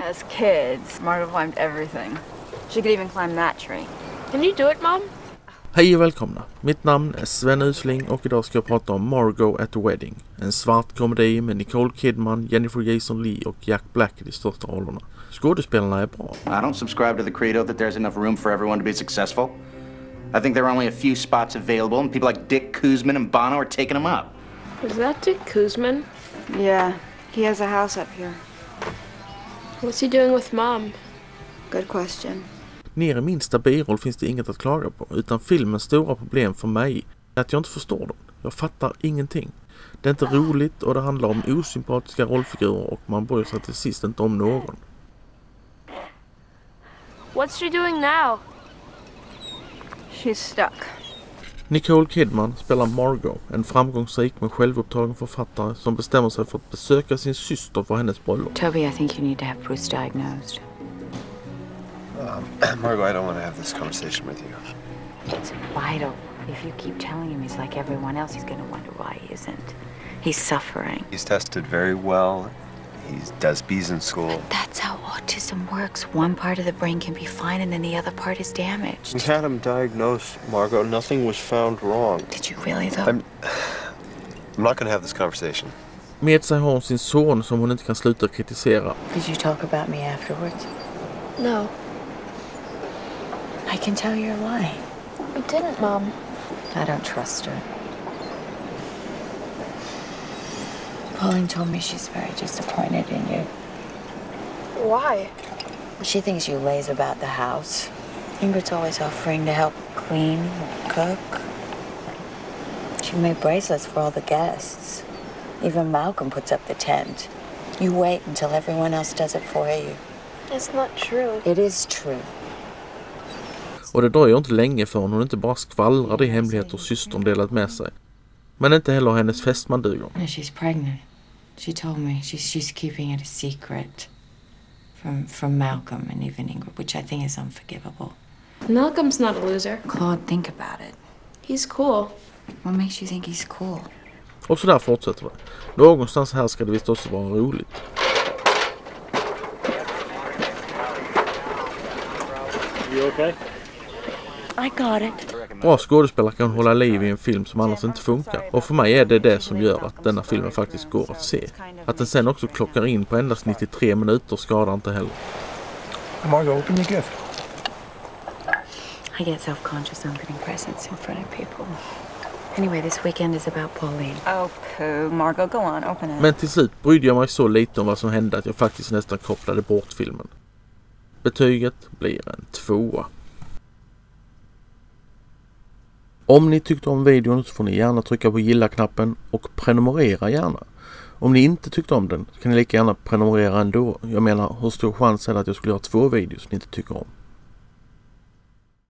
As kids, Margot climbed everything. She could even climb that tree. Can you do it, Mom? Hej och välkomna. Mitt namn är Sven Usling och idag ska jag prata om Margot at the Wedding. En svart komedi med Nicole Kidman, Jennifer Jason Leigh och Jack Black i de största rollerna. Skådespelarna är bra. I don't subscribe to the credo that there's enough room for everyone to be successful. I think there are only a few spots available and people like Dick Kuzman and Bono are taking them up. Is that Dick Kuzman? Yeah, he has a house up here. What's he doing with Mom? Good question. Ner i minsta biroll finns det inget att klaga på, utan filmens stora problem för mig är att jag inte förstår dem. Jag fattar ingenting. Det är inte roligt och det handlar om osympatiska rollfigurer och man bryr sig till sist inte om någon. What's she doing now? She's stuck. Nicole Kidman spelar Margot, en framgångsrik men självupptagen författare som bestämmer sig för att besöka sin syster för hennes bröllop. Toby, I think you need to have Bruce diagnosed. Margot, I don't want to have this conversation with you. It's vital. If you keep telling him he's like everyone else, he's going to wonder why he isn't. He's suffering. He's tested very well. He does B's in school. That's how autism works. One part of the brain can be fine and then the other part is damaged. We had him diagnosed, Margot. Nothing was found wrong. Did you really, though? I'm not going to have this conversation. Med sig har hon sin son som hon inte kan sluta kritisera. Did you talk about me afterwards? No. I can tell you're lying. I didn't, Mom. I don't trust her. Pauline told me she's very disappointed in you. Why? She thinks you laze about the house. Ingrid's always offering to help clean, cook. She made bracelets for all the guests. Even Malcolm puts up the tent. You wait until everyone else does it for you. It's not true. It is true. Och det dröjer inte länge förrän hon inte bara skvallrar de hemligheter systern delat med sig. Men inte heller hennes fästman duger. She's pregnant. She told me she's keeping it a secret from Malcolm and even Ingrid, which I think is unforgivable. Malcolm's not a loser. Claude, think about it. He's cool. What makes you think he's cool? Och så där fortsätter det. Någonstans här ska det visst också vara roligt. You okay? I got it. Bra skådespelare kan hålla liv i en film som annars inte funkar. Och för mig är det som gör att denna filmen faktiskt går att se. Att den sen också klockar in på endast 93 minuter skadar inte heller. Margot, open your gift. I get self-conscious opening presents in front of people. Anyway, this weekend is about Pauline. Oh, poo. Margot, go on, open it. Men till slut brydde jag mig så lite om vad som hände att jag faktiskt nästan kopplade bort filmen. Betyget blir en 2. Om ni tyckte om videon så får ni gärna trycka på gilla-knappen och prenumerera gärna. Om ni inte tyckte om den så kan ni lika gärna prenumerera ändå. Jag menar, hur stor chans är det att jag skulle göra 2 videos ni inte tycker om?